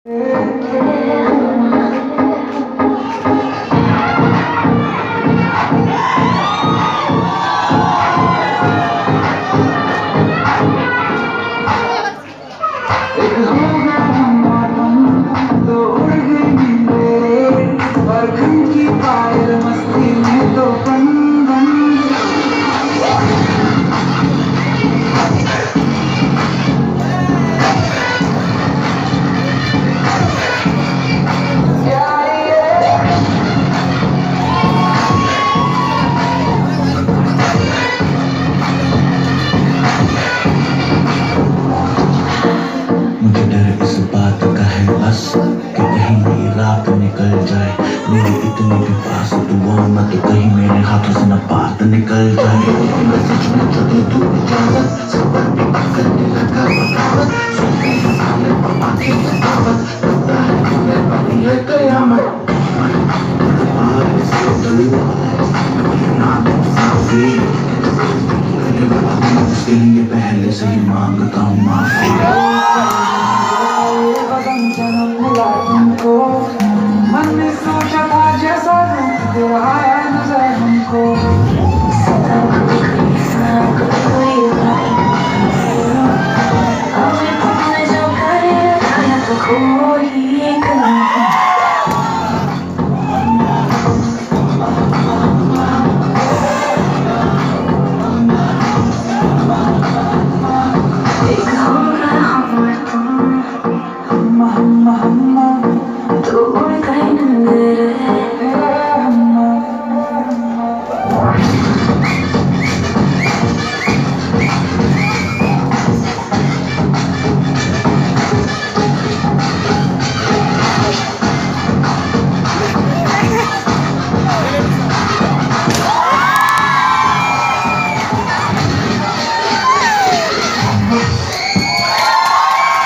मुझे डर इस बात का है बस कि कहीं मेरी रात निकल जाए। मेरी इतनी भी पास दुआ मत कहीं मेरे हाथों से न बात निकल जाए। मैसेज में जो दे तू इजाजत सबर भी करने लगा बगावत सुनते हैं साले पर आती है दावत लगता है होने वाली है कयामत। उसके लिए पहले से ही मांगता हूँ माफी। मन में सोचा था जैसा तेरा आया नजर हमको। हम